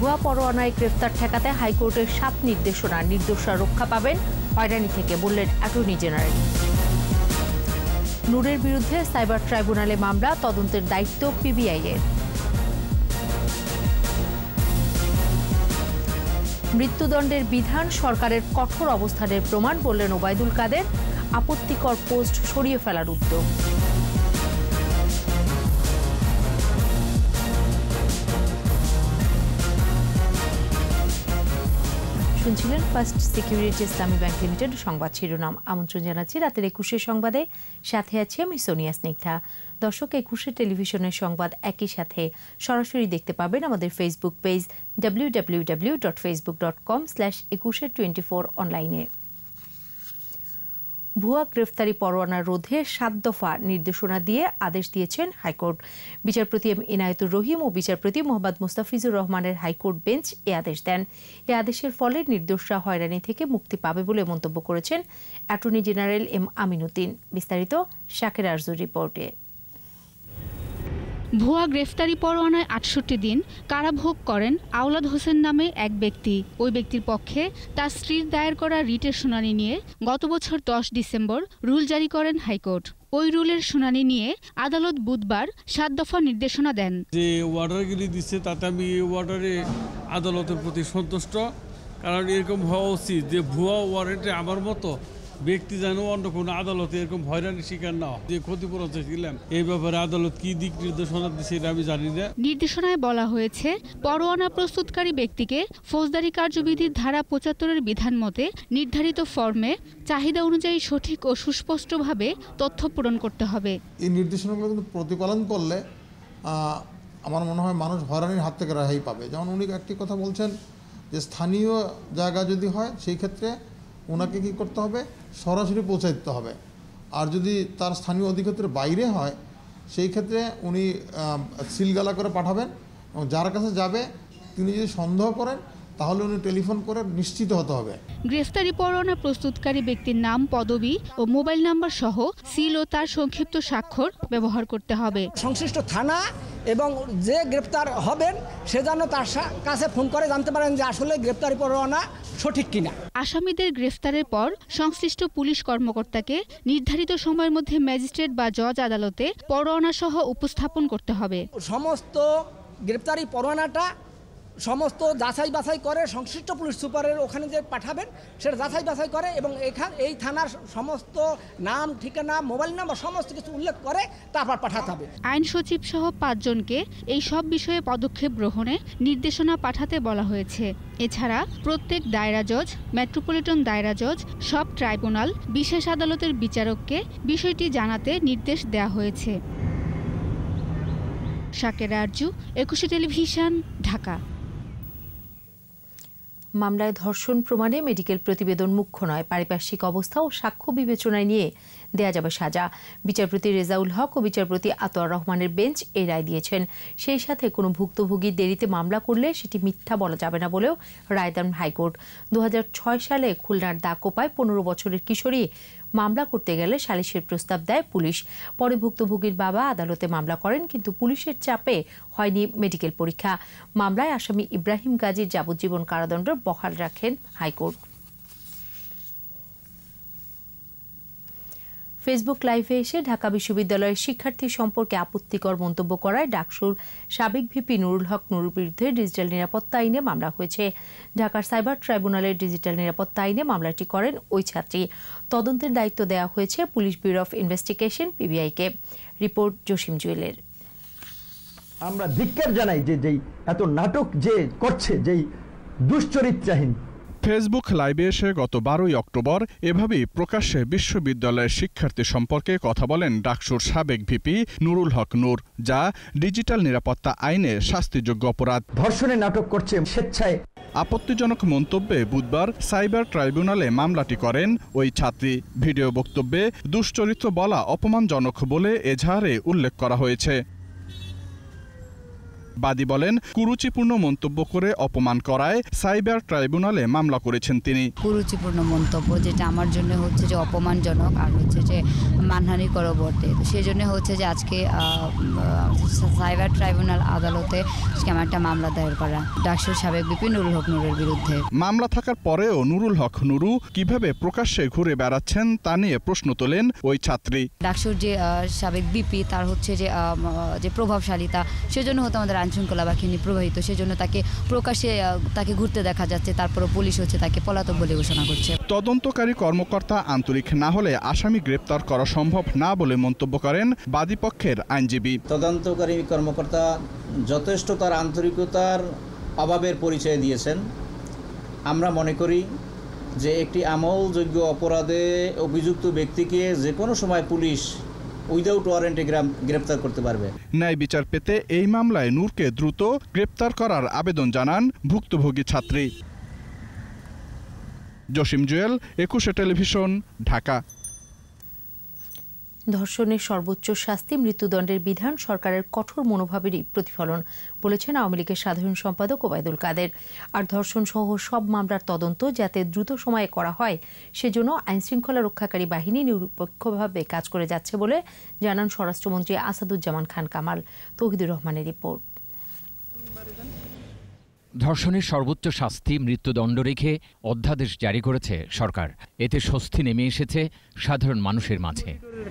ভুয়া পরোয়ানায় গ্রেফতার ঠেকাতে হাইকোর্টের 7 নির্দেশনা, নির্দোষরা রক্ষা পাবেন হয়রানি থেকে, বললেন অ্যাটর্নি জেনারেল। নূরের বিরুদ্ধে সাইবার ট্রাইব্যুনালে মামলা, তদন্তের দায়িত্ব পিবিআই-এর। মৃত্যুদণ্ডের বিধান সরকারের কঠোর অবস্থানের প্রমাণ, বললেন ওবায়দুল কাদের। আপত্তিকর পোস্ট সরিয়ে ফেলার উদ্যোগ। শুনছিলেন first security Islami bank limited সংবাদ শিরোনাম। আমন্ত্রণ জানাচ্ছি রাতের 21 সংবাদে, সাথে আছি আমি সোনিয়া স্নিগ্ধা। দর্শক, 21 টেলিভিশনের সংবাদ একই সাথে সরাসরি দেখতে পাবেন আমাদের ফেসবুক পেজ www.facebook.com/2124 অনলাইনে। ভুয়া গ্রেফতারি পরোয়ানা রোধে 7 দফা নির্দেশনা দিয়ে আদেশ দিয়েছেন হাইকোর্ট। বিচারপতি এম ইনায়েতুর রহিম ও বিচারপতি মোহাম্মদ মুস্তাফিজুর রহমানের হাইকোর্ট বেঞ্চ এ আদেশ দেন। এ আদেশের ফলে নির্দোষরা হয়রানি থেকে মুক্তি পাবে বলে মন্তব্য করেছেন অ্যাটর্নি জেনারেল এম আমিনুদ্দিন। বিস্তারিত শাকের আরজুর রিপোর্টে। ভুয়া গ্রেফতারি পরোয়ানায় 68 দিন কারাভোগ করেন আওলাদ হোসেন নামে এক ব্যক্তি। ওই ব্যক্তির পক্ষে তার স্ত্রীর দায়ের করা রিটের শুনানি নিয়ে গত বছর 10 ডিসেম্বর রুল জারি করেন হাইকোর্ট। ওই রুলের শুনানি নিয়ে আদালত বুধবার 7 দফা নির্দেশনা দেন। যে ওয়ার্ডারগুলি দিচ্ছে তাতে আমি ওয়ার্ডারে আদালতের প্রতি সন্তুষ্ট, কারণ এরকম হওয়া উচিত যে ভুয়া ওয়ারেন্টে আমার মতো ব্যক্তি যেন অন্য কোনো আদালতে এরকম হয়রানির শিকার না হয়। যে ক্ষতিপূরণ চাইছিলাম এই ব্যাপারে আদালত কি দিক নির্দেশনা দিচ্ছে এটা আমি জানি না। নির্দেশনায় বলা হয়েছে, পরোয়ানা প্রস্তুতকারী ব্যক্তিকে ফৌজদারি কার্যবিধির ধারা 75-এর বিধান মতে নির্ধারিত ফর্মে চাহিদা অনুযায়ী সঠিক ও সুস্পষ্টভাবে তথ্য পূরণ করতে হবে। এই নির্দেশনাগুলো কিন্তু প্রতিপালন করলে আমার মনে হয় মানুষ হয়রানির হাত থেকে রেহাই পাবে। যেমন উনি একটি কথা বলছেন যে স্থানীয় জায়গা যদি হয় সেই ক্ষেত্রে ওনাকে কী করতে হবে, সরাসরি পৌঁছে দিতে হবে। আর যদি তার স্থানীয় অধিক্ষেত্রের বাইরে হয় সেই ক্ষেত্রে উনি সিলগালা করে পাঠাবেন, এবং যার কাছে যাবে তিনি যদি সন্দেহ করেন তাহলে উনি টেলিফোন করে নিশ্চিত হতে হবে। গ্রেফতারি পরোয়ানা প্রস্তুতকারী ব্যক্তির নাম, পদবি ও মোবাইল নাম্বার সহ সিল ও তার সংক্ষিপ্ত স্বাক্ষর ব্যবহার করতে হবে। সংশ্লিষ্ট থানা এবং যে গ্রেপ্তার হবেন সে যেন তার কাছে ফোন করে জানতে পারেন যে আসলে গ্রেপ্তারি পরোয়ানা সঠিক কিনা। আসামিদের গ্রেফতারের পর সংশ্লিষ্ট পুলিশ কর্মকর্তাকে নির্ধারিত সময়ের মধ্যে ম্যাজিস্ট্রেট বা জজ আদালতে পরোয়ানা সহ উপস্থাপন করতে হবে। সমস্ত গ্রেপ্তারি পরোয়ানাটা সমস্ত যাচাই বাছাই করে সংশ্লিষ্ট পুলিশ সুপারের ওখানে যে পাঠাবেন সেটা যাচাই বাছাই করে, এবং এই থানার সমস্ত নাম, ঠিকানা, মোবাইল নাম্বার সমস্ত কিছু উল্লেখ করে তারপর পাঠাতে হবে। আইন সচিব সহ 5 জনকে এই সব বিষয়ে পদক্ষেপ গ্রহণে নির্দেশনা পাঠাতে বলা হয়েছে। এছাড়া প্রত্যেক দায়রা জজ, মেট্রোপলিটন দায়রা জজ, সব ট্রাইব্যুনাল, বিশেষ আদালতের বিচারককে বিষয়টি জানাতে নির্দেশ দেওয়া হয়েছে। শাকের আরজু, 21 টেলিভিশন, ঢাকা। মামলায় ধর্ষণ প্রমাণে মেডিকেল প্রতিবেদন মুখ্য নয়, পারিপার্শ্বিক অবস্থা ও সাক্ষ্য বিবেচনায় নিয়ে দেয়া যাবে সাজা। বিচারপতি রেজাউল হক ও বিচারপতি আতোয়ার রহমানের বেঞ্চ এই রায় দিয়েছেন। সেই সাথে কোনো ভুক্তভোগী দেরিতে মামলা করলে সেটি মিথ্যা বলা যাবে না বলেও রায় দেন হাইকোর্ট। 2006 সালে খুলনার দাকোপায় 15 বছরের কিশোরী মামলা করতে গেলে সালিশের প্রস্তাব দেয় পুলিশ। পরে ভুক্তভোগীর বাবা আদালতে মামলা করেন, কিন্তু পুলিশের চাপে হয়নি মেডিকেল পরীক্ষা। মামলায় আসামি ইব্রাহিম গাজীর যাবজ্জীবন কারাদণ্ড বহাল রাখেন হাইকোর্ট। ফেসবুক লাইভে এসে ঢাকা বিশ্ববিদ্যালয়ের শিক্ষার্থী সম্পর্কে আপত্তিকর মন্তব্য করায় ডাকসুর সাবেক ভিপি নুরুল হক নুরুর বিরুদ্ধে ডিজিটাল নিরাপত্তা আইনে মামলা হয়েছে। ঢাকার সাইবার ট্রাইব্যুনালের ডিজিটাল নিরাপত্তা আইনে মামলাটি করেন ওই ছাত্রী। তদন্তের দায়িত্ব দেওয়া হয়েছে পুলিশ ব্যুরো অফ ইনভেস্টিগেশন পিবিআই-কে। রিপোর্ট জসিম জুয়েলের। আমরা ধিক্কার জানাই যে যেই এত নাটক যে করছে, যেই দুশ্চরিত্রাহীন। ফেসবুক লাইভে এসে গত 12 অক্টোবর এভাবেই প্রকাশ্যে বিশ্ববিদ্যালয়ের শিক্ষার্থী সম্পর্কে কথা বলেন ডাকসুর সাবেক ভিপি নুরুল হক নূর, যা ডিজিটাল নিরাপত্তা আইনে শাস্তিযোগ্য অপরাধ। ধর্ষণের নাটক করছে স্বেচ্ছায়। আপত্তিজনক মন্তব্যে বুধবার সাইবার ট্রাইব্যুনালে মামলাটি করেন ওই ছাত্রী। ভিডিও বক্তব্যে দুশ্চরিত্র বলা অপমানজনক বলে এজাহারে উল্লেখ করা হয়েছে। বাদী বলেন, কুরুচিপূর্ণ মন্তব্য করে অপমান করায় সাইবার ট্রাইব্যুনালে মামলা করেছেন তিনি। কুরুচিপূর্ণ মন্তব্য, যেটা আমার জন্য হচ্ছে যে অপমানজনক আর হচ্ছে যে মানহানিকর বটে, তো সেই জন্য হচ্ছে যে আজকে সাইবার ট্রাইব্যুনাল আদালতে আমার একটা মামলা দায়ের করা ডাকসুর সাবেক ভিপি নুরুল হক নুরের বিরুদ্ধে। মামলা থাকার পরেও নুরুল হক নুরু কিভাবে প্রকাশ্যে ঘুরে বেড়াচ্ছেন তা নিয়ে প্রশ্ন তোলেন ওই ছাত্রী। ডাকসুর যে সাবেক ভিপি, তার হচ্ছে যে প্রভাবশালীতা, সেজন্য হতো আমাদের আইনশৃঙ্খলা বাহিনী প্রবাহিত, সেজন্য তাকে প্রকাশ্যে তাকে ঘুরতে দেখা যাচ্ছে, তারপরে পুলিশ হচ্ছে তাকে পলাতক বলে ঘোষণা করছে। তদন্তকারী কর্মকর্তা আন্তরিক না হলে আসামি গ্রেপ্তার করা সম্ভব না বলে মন্তব্য করেন বাদীপক্ষের আইনজীবী। তদন্তকারী কর্মকর্তা যথেষ্ট তার আন্তরিকতার অভাবের পরিচয় দিয়েছেন। আমরা মনে করি যে একটি আমলযোগ্য অপরাধে অভিযুক্ত ব্যক্তিকে যে কোনো সময় পুলিশ উইদাউট ওয়ারেন্টে গ্রেপ্তার করতে পারবে। ন্যায় বিচার পেতে এই মামলায় নূরকে দ্রুত গ্রেপ্তার করার আবেদন জানান ভুক্তভোগী ছাত্রী। জসিম জুয়েল, 21 টেলিভিশন, ঢাকা। ধর্ষণের সর্বোচ্চ শাস্তি মৃত্যুদণ্ডের বিধান সরকারের কঠোর মনোভাবেরই প্রতিফলন বলেছেন আওয়ামী লীগের সাধারণ সম্পাদক ওবায়দুল কাদের। আর ধর্ষণ সহ সব মামলার তদন্ত যাতে দ্রুত সময়ে করা হয় সেজন্য আইনশৃঙ্খলা রক্ষাকারী বাহিনী নিরপেক্ষভাবে কাজ করে যাচ্ছে বলে জানান স্বরাষ্ট্রমন্ত্রী আসাদুজ্জামান খান কামাল। তৌহিদুর রহমানের রিপোর্ট। ধর্ষণের সর্বোচ্চ শাস্তি মৃত্যুদণ্ড রেখে অধ্যাদেশ জারি করেছে সরকার। এতে স্বস্তি নেমে এসেছে সাধারণ মানুষের মাঝে।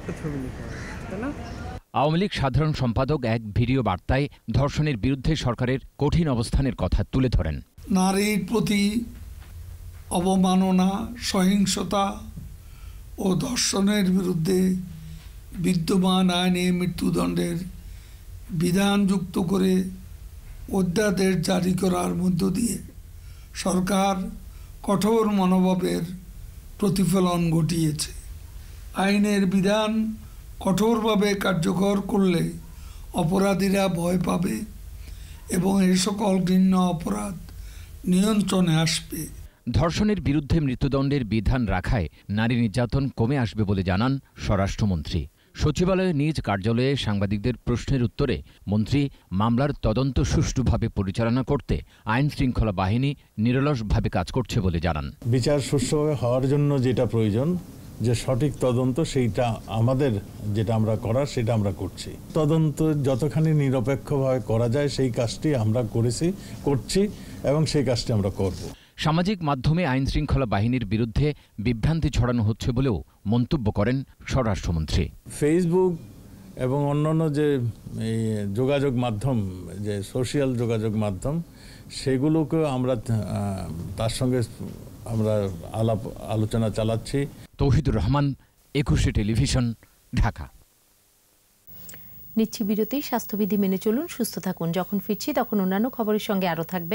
আওয়ামী লীগ সাধারণ সম্পাদক এক ভিডিও বার্তায় ধর্ষণের বিরুদ্ধে সরকারের কঠিন অবস্থানের কথা তুলে ধরেন। নারীর প্রতি অবমাননা, সহিংসতা ও ধর্ষণের বিরুদ্ধে বিদ্যমান আইনে মৃত্যুদণ্ডের বিধান যুক্ত করে অধ্যাদেশ জারি করার মধ্য দিয়ে সরকার কঠোর মনোভাবের প্রতিফলন ঘটিয়েছে। আইনের বিধান কঠোরভাবে কার্যকর করলে অপরাধীরা ভয় পাবে এবং এই সকল ঘৃণ্য অপরাধ নিয়ন্ত্রণে আসবে। ধর্ষণের বিরুদ্ধে মৃত্যুদণ্ডের বিধান রাখায় নারী নির্যাতন কমে আসবে বলে জানান স্বরাষ্ট্রমন্ত্রী। সচিবালয়ে নিজ কার্যালয়ে সাংবাদিকদের প্রশ্নের উত্তরে মন্ত্রী মামলার তদন্ত সুষ্ঠুভাবে পরিচালনা করতে আইন শৃঙ্খলা বাহিনী নিরলসভাবে কাজ করছে বলে জানান। বিচার সুষ্ঠুভাবে হওয়ার জন্য যেটা প্রয়োজন, যে সঠিক তদন্ত, সেইটা আমাদের যেটা আমরা করার সেটা আমরা করছি। তদন্ত যতখানি নিরপেক্ষভাবে করা যায় সেই কাজটি আমরা করছি এবং সেই কাজটি আমরা করব। সামাজিক মাধ্যমে আইন শৃঙ্খলা বাহিনীর বিরুদ্ধে বিভ্রান্তি ছড়ানো হচ্ছে বলেও মন্তব্য করেন স্বরাষ্ট্রমন্ত্রী। ফেসবুক এবং অন্যান্য যে যোগাযোগ মাধ্যম, যে সোশ্যাল যোগাযোগ মাধ্যম, সেগুলোকেও আমরা তার সঙ্গে আমরা আলোচনা চালাচ্ছি। তৌহিদুর রহমান, 21 টেলিভিশন, ঢাকা। নিচ্ছি বিরতি। স্বাস্থ্যবিধি মেনে চলুন, সুস্থ থাকুন। যখন ফিরছি তখন অন্যান্য খবরের সঙ্গে আরও থাকবে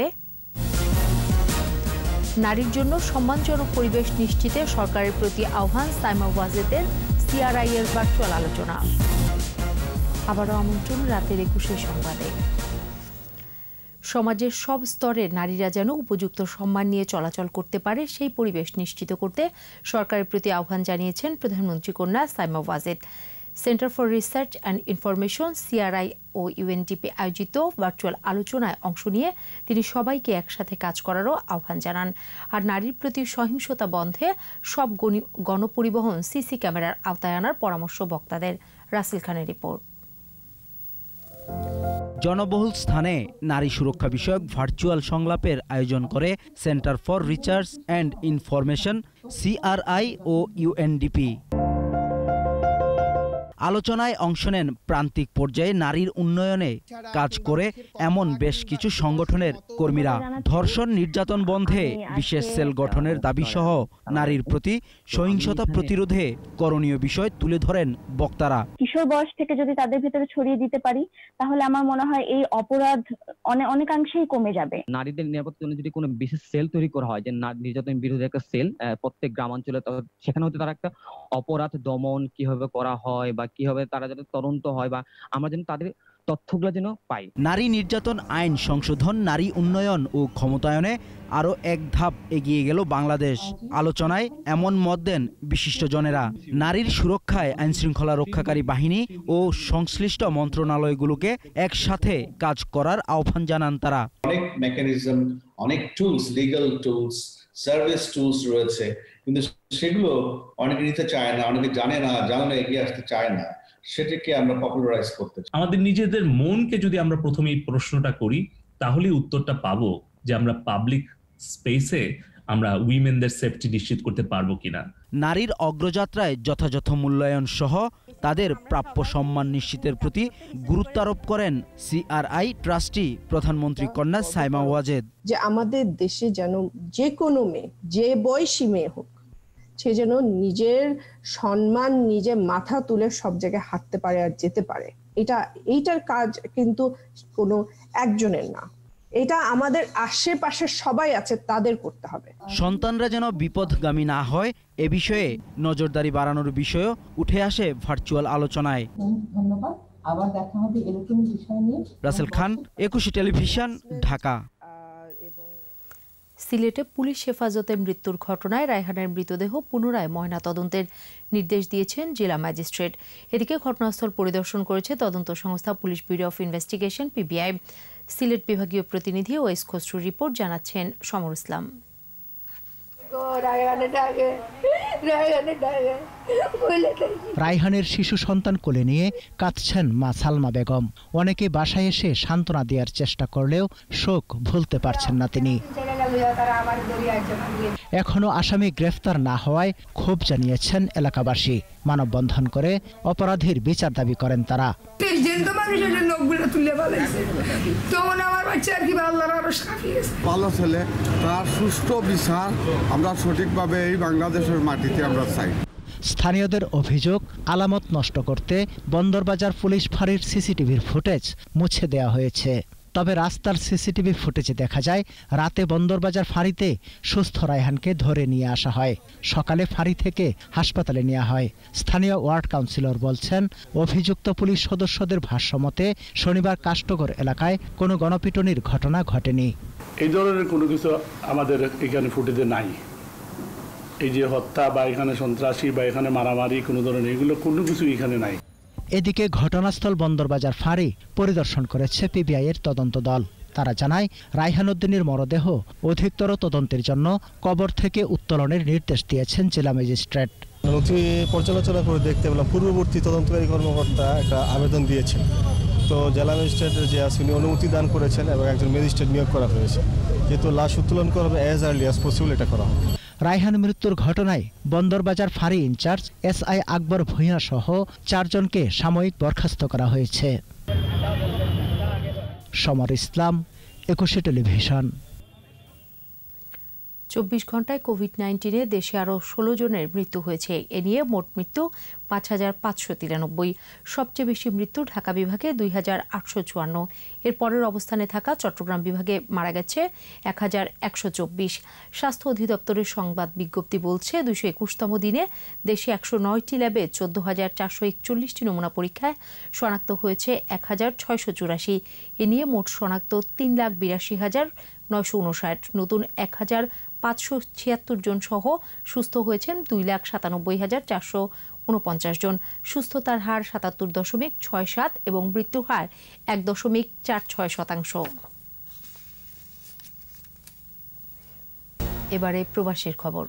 নারীর জন্য সম্মানজনক পরিবেশ নিশ্চিতে সরকারের প্রতি আহ্বান, সাইমা ওয়াজেদের সিআরআই এর ভার্চুয়াল আলোচনা। আবারও আমন্ত্রণ রাতের 21 সংবাদে। সমাজের সব স্তরের নারীরা যেন উপযুক্ত সম্মান নিয়ে চলাচল করতে পারে সেই পরিবেশ নিশ্চিত করতে সরকারের প্রতি আহ্বান জানিয়েছেন প্রধানমন্ত্রী কন্যা Saima Wazed. Centre for research and information CRI ও ইউএনডিপি আয়োজিত ভার্চুয়াল আলোচনায় অংশ নিয়ে তিনি সবাইকে একসাথে কাজ করারও আহ্বান জানান। আর নারীর প্রতি সহিংসতা বন্ধে সব গণপরিবহন সিসি ক্যামেরার আওতায় আনার পরামর্শ বক্তাদের। রাসেল খানের রিপোর্ট। জনবহুল স্থানে নারী সুরক্ষা বিষয়ক ভার্চুয়াল সংলাপের আয়োজন করে centre for research and information CRI ও ইউএনডিপি। আলোচনায় অংশ নেন প্রান্তিক পর্যায়ে নারীর উন্নয়নে কাজ করে এমন বেশ কিছু সংগঠনের কর্মীরা। ধর্ষণ নির্যাতন বন্ধে বিশেষ সেল গঠনের দাবি সহ নারীর প্রতি সহিংসতা প্রতিরোধে করণীয় বিষয় তুলে ধরেন বক্তারা। কিশোর বয়স থেকে যদি তাদের ভিতরে ছড়িয়ে দিতে পারি তাহলে আমার মনে হয় এই অপরাধ অনেকাংশেই কমে যাবে। নারীদের নিরাপত্তার জন্য যদি কোনো বিশেষ সেল তৈরি করা হয়, যে নির্যাতন বিরোধী একটা সেল প্রত্যেক গ্রামাঞ্চলে, সেখানে হতে তারা একটা অপরাধ দমন কিভাবে করা হয় বা কিভাবে তারা যাতে তদন্ত হয় বা আমরা যেন তাদের তথ্যগুলো যেন পাই। নারী নির্যাতন আইন সংশোধন, নারী উন্নয়ন ও ক্ষমতায়নে আরও এক ধাপ এগিয়ে গেল বাংলাদেশ। আলোচনায় এমন মত দেন বিশিষ্টজনেরা। নারীর সুরক্ষায় আইনশৃঙ্খলা রক্ষাকারী বাহিনী ও সংশ্লিষ্ট মন্ত্রণালয়গুলোকে একসাথে কাজ করার আহ্বান জানান তারা। অনেক মেকানিজম, অনেক tools, legal tools, service tools রয়েছে, কিন্তু সেগুলো অনেকে নিতে চায় না, অনেকে জানে না, জানলে এগিয়ে আসতে চায় না। সেটাকে আমরা পপুলারাইজ করতে চাই। আমাদের নিজেদের মনকে যদি আমরা প্রথমেই প্রশ্নটা করি, তাহলেই উত্তরটা পাবো যে আমরা পাবলিক স্পেসে আমরা উইমেনদের সেফটি নিশ্চিত করতে পারবো কিনা। নারীর অগ্রযাত্রায় যথাযথ মূল্যায়ন সহ তাদের প্রাপ্য সম্মান নিশ্চিতের প্রতি গুরুত্ব আরোপ করেন সিআরআই ট্রাস্টি প্রধানমন্ত্রী কন্যা সাইমা ওয়াজেদ। যে আমাদের দেশে যেন যে কোনো মেয়ে, যে বয়সী মেয়ে হোক, সে যেন নিজের সম্মান নিজে মাথা তুলে সব জায়গায় হাঁটতে পারে আর যেতে পারে। এইটার কাজ কিন্তু কোনো একজনের না, এটা আমাদের আশেপাশে সবাই আছে, তাদের করতে হবে। সন্তানরা যেন বিপদগামী না হয় এ বিষয়ে নজরদারি বাড়ানোর বিষয়ও উঠে আসে ভার্চুয়াল আলোচনায়। ধন্যবাদ, আবার দেখা হবে এরকম বিষয় নিয়ে। রাসেল খান, একুশে টেলিভিশন, ঢাকা। সিলেটে পুলিশ হেফাজতে মৃত্যুর ঘটনায় রায়হানের মৃতদেহ পুনরায় ময়নাতদন্তের নির্দেশ দিয়েছেন জেলা ম্যাজিস্ট্রেট। এদিকে ঘটনাস্থল পরিদর্শন করেছে তদন্ত সংস্থা police bureau of investigation PBI। Sylhet বিভাগীয় প্রতিনিধি ওয়েস খসরুর রিপোর্ট, জানাচ্ছেন সমর ইসলাম। রায়হানের শিশু সন্তান কোলে নিয়ে কাঁদছেন মা সালমা বেগম। অনেকে বাসায় এসে সান্ত্বনা দেওয়ার চেষ্টা করলেও শোক ভুলতে পারছেন না তিনি। এখনো আসামি গ্রেফতার না হওয়ায় ক্ষোভ জানিয়েছেন এলাকাবাসী। মানববন্ধন করে অপরাধীর বিচার দাবি করেন তারা। ভালো ছেলে, তার সুষ্ঠু বিচার আমরা সঠিকভাবে এই বাংলাদেশের মাটিতে আমরা চাই। স্থানীয়দের অভিযোগ, আলামত নষ্ট করতে বন্দরবাজার পুলিশ ফাঁড়ির সিসিটিভির ফুটেজ মুছে দেওয়া হয়েছে। তবে রাস্তার সিসিটিভি ফুটেজে দেখা যায় রাতে বন্দরবাজার ফাঁড়িতে সুস্থ রায়হানকে ধরে নিয়ে আসা হয়। সকালে ফাঁড়ি থেকে হাসপাতালে নেওয়া হয়। স্থানীয় ওয়ার্ড কাউন্সিলর বলছেন, অভিযুক্ত পুলিশ সদস্যদের ভাষ্যমতে শনিবার কাষ্টগড় এলাকায় কোনো গণপিটুনির ঘটনা ঘটেনি। এই ধরনের কোনো কিছু আমাদের এখানে ফুটেজে নাই। এই যে হত্যা বা এখানে সন্ত্রাসী বা এখানে মারামারি কোনো ধরনের এগুলো কোনো কিছু এখানে নাই। এদিকে ঘটনাস্থল বন্দরবাজার ফাঁড়ি পরিদর্শন করেছে PBI এর তদন্ত দল। তারা জানায়, রায়হান উদ্দিনের মরদেহ অধিকতর তদন্তের জন্য কবর থেকে উত্তোলনের নির্দেশ দিয়েছেন জেলা ম্যাজিস্ট্রেট। নথি পর্যালোচনা করে দেখতে পেলাম পূর্ববর্তী তদন্তকারী কর্মকর্তা একটা আবেদন দিয়েছেন। তো জেলা ম্যাজিস্ট্রেটের যে আছে উনি অনুমতি দান করেছেন এবং একজন ম্যাজিস্ট্রেট নিয়োগ করা হয়েছে। যেহেতু লাশ উত্তোলন করা হবে অ্যাজ আর্লি অ্যাজ পসিবল এটা করা হবে। রায়হান মৃত্যুর ঘটনায় বন্দরবাজার ফাঁড়ি ইনচার্জ SI আকবর ভূঁইয়া সহ 4 জনকে সাময়িক বরখাস্ত করা হয়েছে। সমর ইসলাম, একুশে টেলিভিশন। 24 ঘন্টায় কোভিড-19-এ দেশে আরও 16 জনের মৃত্যু হয়েছে। এ নিয়ে মোট মৃত্যু 5593। সবচেয়ে বেশি মৃত্যু ঢাকা বিভাগে 2854। এর পরের অবস্থানে থাকা চট্টগ্রাম বিভাগে মারা গেছে 1124। স্বাস্থ্য অধিদপ্তরের সংবাদ বিজ্ঞপ্তি বলছে, 221তম দিনে দেশে 109টি ল্যাবে 14,441টি নমুনা পরীক্ষায় শনাক্ত হয়েছে 1684। এ নিয়ে মোট শনাক্ত 3,82,959। নতুন 1,576 জন সহ সুস্থ হয়েছেন 2,97,449 জন। সুস্থতার হার 77.67 এবং মৃত্যুর হার 1.46%। এবারে প্রবাসের খবর।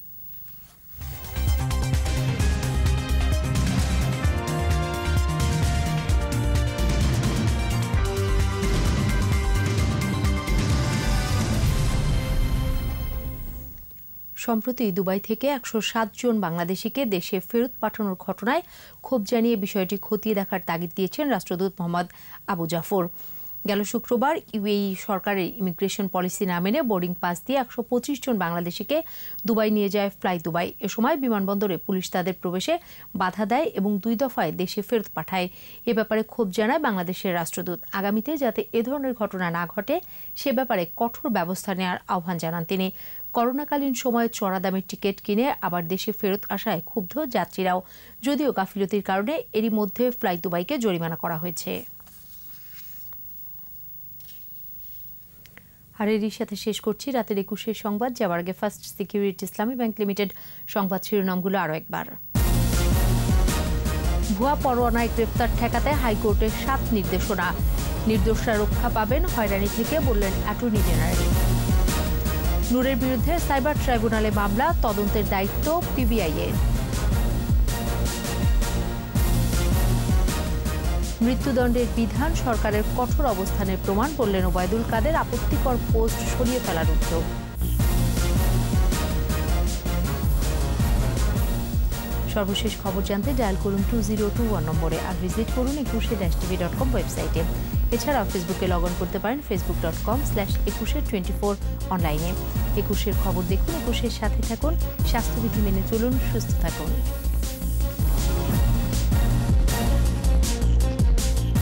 সম্প্রতি দুবাই থেকে 107 জন বাংলাদেশিকে দেশে ফেরত পাঠানোর ঘটনায় ক্ষোভ জানিয়ে বিষয়টি খতিয়ে দেখার তাগিদ দিয়েছেন রাষ্ট্রদূত মোহাম্মদ আবু জাফর। গেল শুক্রবার UAE সরকারের ইমিগ্রেশন পলিসি না মেনে বোর্ডিং পাস দিয়ে 125 জন বাংলাদেশিকে দুবাই নিয়ে যায় ফ্লাই দুবাই। এ সময় বিমানবন্দরে পুলিশ তাদের প্রবেশে বাধা দেয় এবং 2 দফায় দেশে ফেরত পাঠায়। এ ব্যাপারে ক্ষোভ জানায় বাংলাদেশের রাষ্ট্রদূত। আগামীতে যাতে এ ধরনের ঘটনা না ঘটে সে ব্যাপারে কঠোর ব্যবস্থা নেওয়ার আহ্বান জানান তিনি। করোনাকালীন সময়ে চড়া দামের টিকিট কিনে আবার দেশে ফেরত আসায় ক্ষুব্ধ যাত্রীরাও। যদিও গাফিলতির কারণে এরই মধ্যে ফ্লাই দুবাইকে জরিমানা করা হয়েছে। আর এরই সাথে শেষ করছি রাতের 21 সংবাদ। যাওয়ার আগে first security Islami bank limited সংবাদ শিরোনামগুলো আরও একবার। ভুয়া পরোয়ানায় গ্রেফতার ঠেকাতে হাইকোর্টের 7 নির্দেশনা। নির্দোষরা রক্ষা পাবেন হয়রানি থেকে, বললেন অ্যাটর্নি জেনারেল। নূরের বিরুদ্ধে সাইবার ট্রাইব্যুনালে মামলা, তদন্তের দায়িত্ব পিবিআই-এর। মৃত্যুদণ্ডের বিধান সরকারের কঠোর অবস্থানের প্রমাণ, বললেন ওবায়দুল কাদের। আপত্তিকর পোস্ট সরিয়ে ফেলার উদ্যোগ। সর্বশেষ খবর জানতে ডায়াল করুন 2021 নম্বরে, আর ভিজিট করুন 21-tv.com ওয়েবসাইটে। এছাড়াও ফেসবুকে লগ অন করতে পারেন facebook.com/2124 অনলাইনে। 21-এর খবর দেখুন, 21-এর সাথে থাকুন, স্বাস্থ্যবিধি মেনে চলুন, সুস্থ থাকুন।